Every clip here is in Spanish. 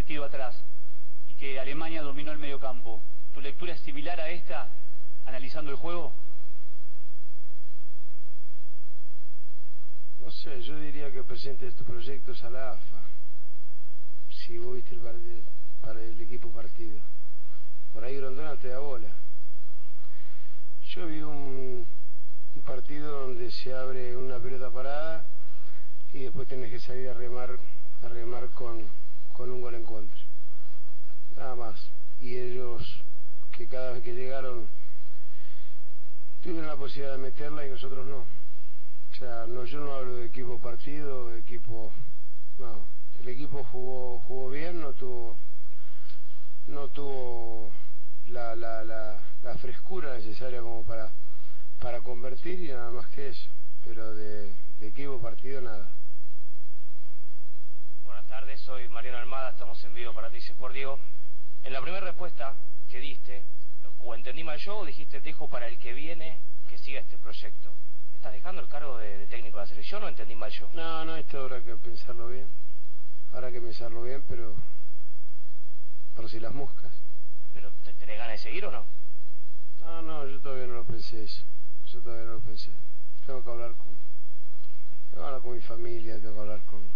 partido atrás y que Alemania dominó el mediocampo, ¿tu lectura es similar a esta, analizando el juego? No sé, yo diría que presentes tus proyectos a la AFA. Si vos viste el equipo partido. Por ahí Grondona te da bola. Yo vi un partido donde se abre una pelota parada y después tenés que salir a remar con un gol en contra. Nada más. Y ellos, que cada vez que llegaron, tuvieron la posibilidad de meterla y nosotros no. O sea, no, yo no hablo de equipo partido, de equipo... No, el equipo jugó bien, no tuvo la frescura necesaria como para convertir y nada más que eso. Pero de equipo partido nada. Buenas tardes, soy Mariano Almada, estamos en vivo para TIC Sport. Diego, en la primera respuesta que diste, o entendí mal yo, o dijiste dejo para el que viene que siga este proyecto. ¿Estás dejando el cargo de técnico de la selección o entendí mal yo? No, esto habrá que pensarlo bien. Habrá que pensarlo bien, pero por si las moscas. ¿Pero tenés ganas de seguir o no? No, yo todavía no lo pensé eso. Yo todavía no lo pensé. Tengo que hablar con mi familia, tengo que hablar con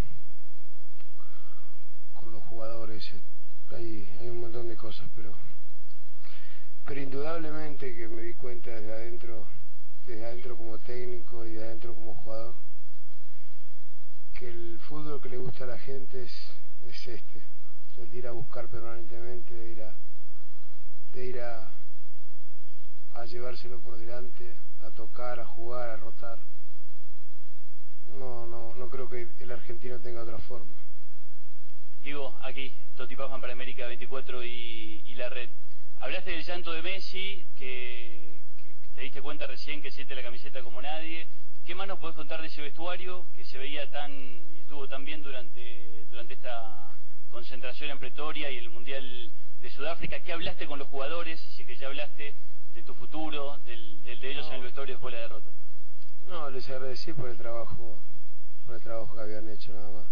los jugadores. Hay un montón de cosas, pero indudablemente que me di cuenta desde adentro como técnico y de adentro como jugador, que el fútbol que le gusta a la gente es el de ir a buscar permanentemente, de ir a llevárselo por delante, a tocar, a jugar, a rotar. No creo que el argentino tenga otra forma. Diego, aquí, Toti Pazman para América 24 y La Red. Hablaste del llanto de Messi, que te diste cuenta recién que siente la camiseta como nadie. ¿Qué más nos podés contar de ese vestuario que se veía y estuvo tan bien durante esta concentración en Pretoria y el Mundial de Sudáfrica? ¿Qué hablaste con los jugadores? Si es que ya hablaste de tu futuro, de ellos en el vestuario después de la derrota. No, les agradecí por el trabajo que habían hecho nada más.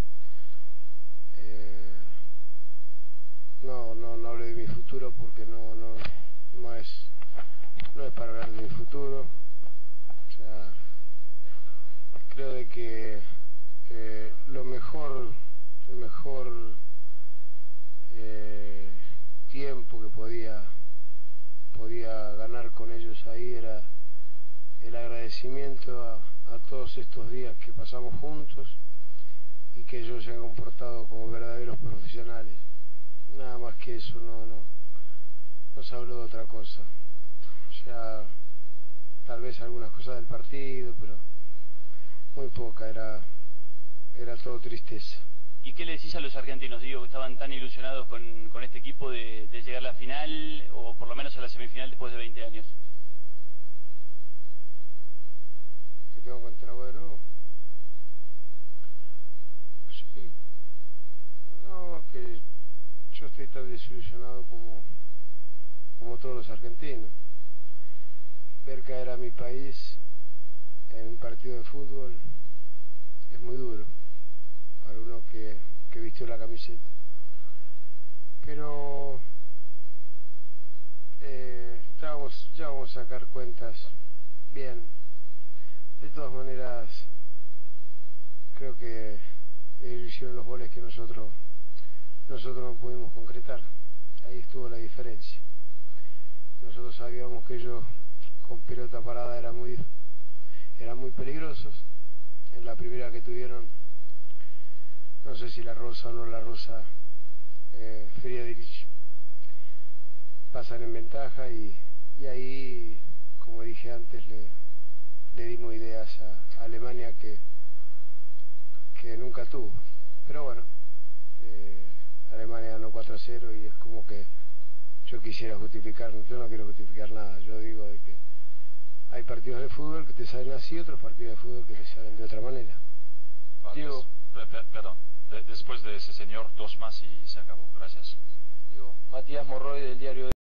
No hablé de mi futuro porque no es para hablar de mi futuro. O sea, creo de que el mejor tiempo que podía ganar con ellos ahí era el agradecimiento a todos estos días que pasamos juntos y que ellos se han comportado como verdaderos profesionales. Nada más que eso, no se habló de otra cosa. O sea, tal vez algunas cosas del partido, pero muy poca, era todo tristeza. ¿Y qué le decís a los argentinos, Diego, que estaban tan ilusionados con este equipo de llegar a la final, o por lo menos a la semifinal después de 20 años? ¿Que tengo que entrar de nuevo? Sí. No, que yo estoy tan desilusionado como todos los argentinos. Ver caer a mi país en un partido de fútbol es muy duro para uno que vistió la camiseta. Pero ya vamos a sacar cuentas bien. De todas maneras, creo que ellos hicieron los goles que nosotros no pudimos concretar. Ahí estuvo la diferencia. Nosotros sabíamos que ellos con pelota parada eran muy peligrosos. En la primera que tuvieron, no sé si la Rosa o no la Rosa, Friedrich, pasan en ventaja y ahí, como dije antes, le dimos ideas a Alemania que nunca tuvo. Pero bueno, Alemania ganó 4-0 y es como que yo quisiera justificar. Yo no quiero justificar nada. Yo digo de que hay partidos de fútbol que te salen así, otros partidos de fútbol que te salen de otra manera. Diego, perdón, después de ese señor, dos más y se acabó. Gracias. Diego, Matías Morroy del diario